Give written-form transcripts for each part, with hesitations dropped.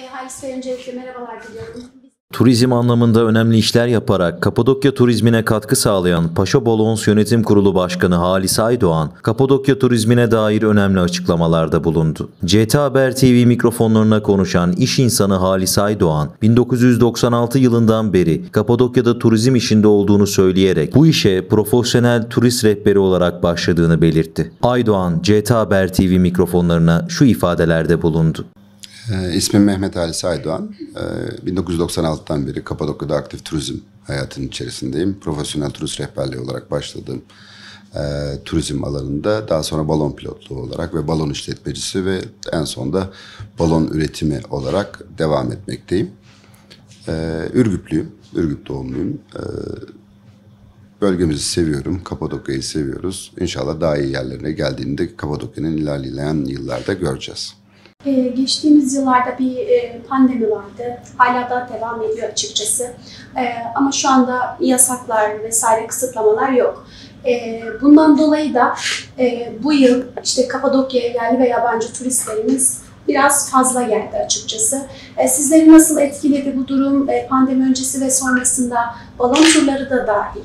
Halis Bey, öncelikle merhabalar diliyorum. Turizm anlamında önemli işler yaparak Kapadokya turizmine katkı sağlayan Paşa Bolons Yönetim Kurulu Başkanı Halis Aydoğan, Kapadokya turizmine dair önemli açıklamalarda bulundu. CT Haber TV mikrofonlarına konuşan iş insanı Halis Aydoğan, 1996 yılından beri Kapadokya'da turizm işinde olduğunu söyleyerek bu işe profesyonel turist rehberi olarak başladığını belirtti. Aydoğan, CT Haber TV mikrofonlarına şu ifadelerde bulundu. İsmim Mehmet Halis Aydoğan. 1996'dan beri Kapadokya'da aktif turizm hayatının içerisindeyim. Profesyonel turist rehberliği olarak başladığım turizm alanında, daha sonra balon pilotluğu olarak ve balon işletmecisi ve en sonunda balon üretimi olarak devam etmekteyim. Ürgüplüyüm, Ürgüp doğumluyum. Bölgemizi seviyorum, Kapadokya'yı seviyoruz. İnşallah daha iyi yerlerine geldiğinde Kapadokya'nın ilerleyen yıllarda göreceğiz. Geçtiğimiz yıllarda bir pandemi vardı. Hala da devam ediyor açıkçası. Ama şu anda yasaklar vesaire kısıtlamalar yok. Bundan dolayı da bu yıl işte Kapadokya'ya yerli ve yabancı turistlerimiz biraz fazla geldi açıkçası. Sizleri nasıl etkiledi bu durum? Pandemi öncesi ve sonrasında balon turları da dahil.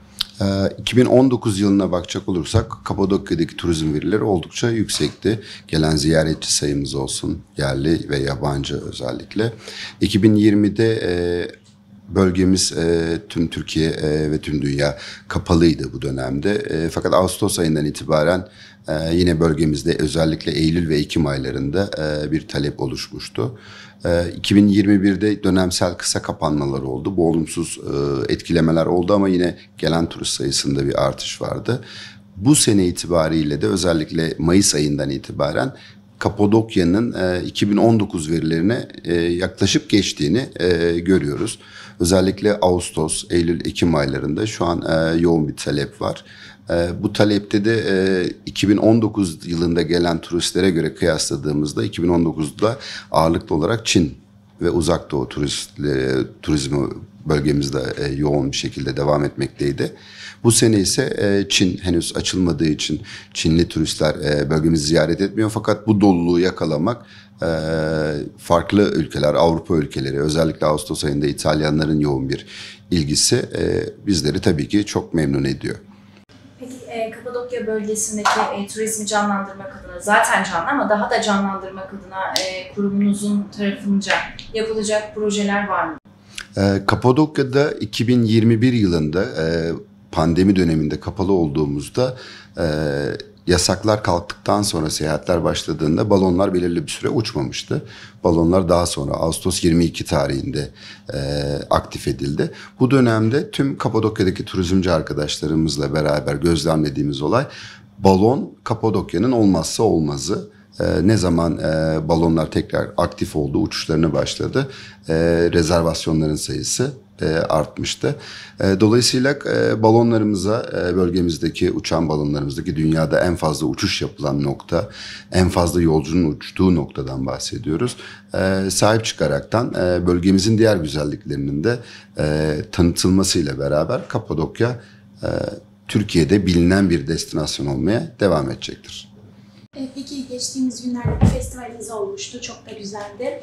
2019 yılına bakacak olursak Kapadokya'daki turizm verileri oldukça yüksekti. Gelen ziyaretçi sayımız olsun, yerli ve yabancı özellikle. 2020'de bölgemiz tüm Türkiye ve tüm dünya kapalıydı bu dönemde. Fakat Ağustos ayından itibaren yine bölgemizde özellikle Eylül ve Ekim aylarında bir talep oluşmuştu. 2021'de dönemsel kısa kapanmalar oldu. Bu olumsuz etkilemeler oldu ama yine gelen turist sayısında bir artış vardı. Bu sene itibariyle de özellikle Mayıs ayından itibaren Kapadokya'nın 2019 verilerine yaklaşıp geçtiğini görüyoruz. Özellikle Ağustos, Eylül, Ekim aylarında şu an yoğun bir talep var. Bu talepte de 2019 yılında gelen turistlere göre kıyasladığımızda 2019'da ağırlıklı olarak Çin ve Uzak Doğu turizmi bölgemizde yoğun bir şekilde devam etmekteydi. Bu sene ise Çin henüz açılmadığı için Çinli turistler bölgemizi ziyaret etmiyor. Fakat bu doluluğu yakalamak farklı ülkeler, Avrupa ülkeleri, özellikle Ağustos ayında İtalyanların yoğun bir ilgisi bizleri tabii ki çok memnun ediyor. Peki Kapadokya bölgesindeki turizmi canlandırmak adına, zaten canlı ama daha da canlandırmak adına kurumunuzun tarafınca yapılacak projeler var mı? Kapadokya'da 2021 yılında pandemi döneminde kapalı olduğumuzda yasaklar kalktıktan sonra seyahatler başladığında balonlar belirli bir süre uçmamıştı. Balonlar daha sonra Ağustos 22 tarihinde aktif edildi. Bu dönemde tüm Kapadokya'daki turizmci arkadaşlarımızla beraber gözlemlediğimiz olay, balon Kapadokya'nın olmazsa olmazı. Ne zaman balonlar tekrar aktif oldu, uçuşlarına başladı, rezervasyonların sayısı artmıştı. Dolayısıyla balonlarımıza, bölgemizdeki uçan balonlarımızdaki dünyada en fazla uçuş yapılan nokta, en fazla yolcunun uçtuğu noktadan bahsediyoruz. Sahip çıkaraktan bölgemizin diğer güzelliklerinin de tanıtılmasıyla beraber Kapadokya Türkiye'de bilinen bir destinasyon olmaya devam edecektir. Peki geçtiğimiz günlerde bir festivaliniz olmuştu. Çok da güzeldi.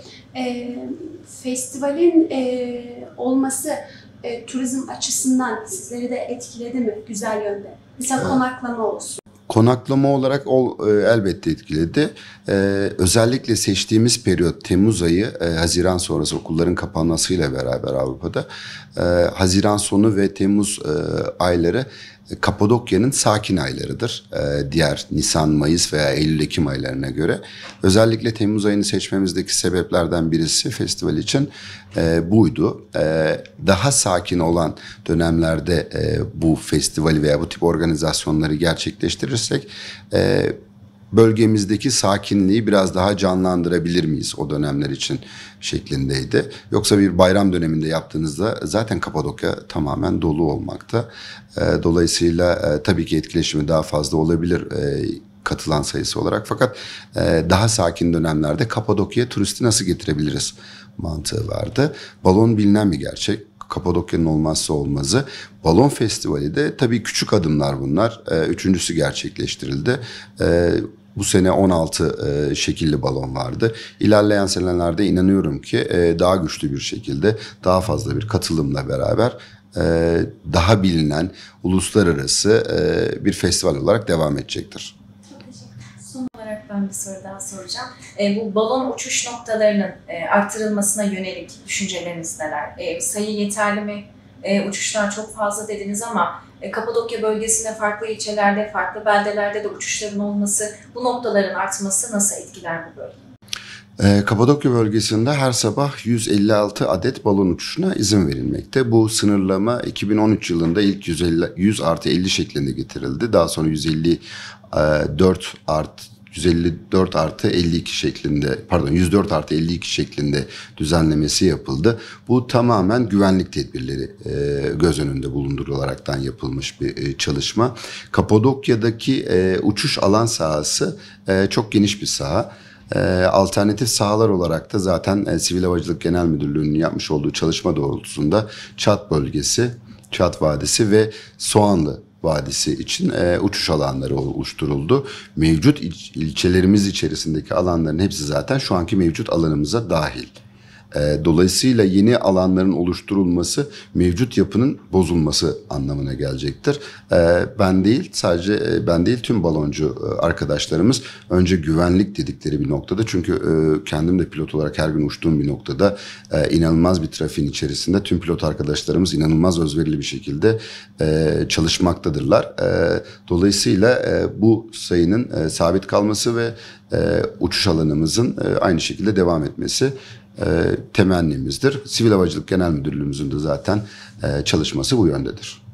Festivalin olması turizm açısından sizleri de etkiledi mi güzel yönde? Mesela konaklama olsun. Konaklama olarak elbette etkiledi. Özellikle seçtiğimiz periyot Temmuz ayı, Haziran sonrası okulların kapanmasıyla beraber Avrupa'da Haziran sonu ve Temmuz ayları Kapadokya'nın sakin aylarıdır. Diğer Nisan, Mayıs veya Eylül, Ekim aylarına göre. Özellikle Temmuz ayını seçmemizdeki sebeplerden birisi festival için buydu. Daha sakin olan dönemlerde bu festivali veya bu tip organizasyonları gerçekleştirirsek bölgemizdeki sakinliği biraz daha canlandırabilir miyiz o dönemler için şeklindeydi. Yoksa bir bayram döneminde yaptığınızda zaten Kapadokya tamamen dolu olmakta. Dolayısıyla tabii ki etkileşimi daha fazla olabilir katılan sayısı olarak. Fakat daha sakin dönemlerde Kapadokya'ya turisti nasıl getirebiliriz mantığı vardı. Balon bilinen bir gerçek. Kapadokya'nın olmazsa olmazı. Balon Festivali de tabii küçük adımlar bunlar. Üçüncüsü gerçekleştirildi. Bu sene 16 şekilli balon vardı. İlerleyen senelerde inanıyorum ki daha güçlü bir şekilde, daha fazla bir katılımla beraber daha bilinen uluslararası bir festival olarak devam edecektir. Son olarak ben bir soru daha soracağım. Bu balon uçuş noktalarının arttırılmasına yönelik düşünceleriniz neler? Sayı yeterli mi? Uçuşlar çok fazla dediniz ama Kapadokya bölgesinde farklı ilçelerde, farklı beldelerde de uçuşların olması, bu noktaların artması nasıl etkiler bu bölgeyi? Kapadokya bölgesinde her sabah 156 adet balon uçuşuna izin verilmekte. Bu sınırlama 2013 yılında ilk 100 artı 50 şeklinde getirildi. Daha sonra 154 artı 52 şeklinde, pardon 104 artı 52 şeklinde düzenlemesi yapıldı. Bu tamamen güvenlik tedbirleri göz önünde bulundurularaktan yapılmış bir çalışma. Kapadokya'daki uçuş alan sahası çok geniş bir saha. Alternatif sahalar olarak da zaten Sivil Havacılık Genel Müdürlüğü'nün yapmış olduğu çalışma doğrultusunda Çat bölgesi, Çat Vadisi ve Soğanlı Vadisi için uçuş alanları oluşturuldu. Mevcut ilçelerimiz içerisindeki alanların hepsi zaten şu anki mevcut alanımıza dahil. Dolayısıyla yeni alanların oluşturulması mevcut yapının bozulması anlamına gelecektir. Ben değil tüm baloncu arkadaşlarımız önce güvenlik dedikleri bir noktada, çünkü kendim de pilot olarak her gün uçtuğum bir noktada inanılmaz bir trafiğin içerisinde tüm pilot arkadaşlarımız inanılmaz özverili bir şekilde çalışmaktadırlar. Dolayısıyla bu sayının sabit kalması ve uçuş alanımızın aynı şekilde devam etmesi temennimizdir. Sivil Havacılık Genel Müdürlüğümüzün de zaten çalışması bu yöndedir.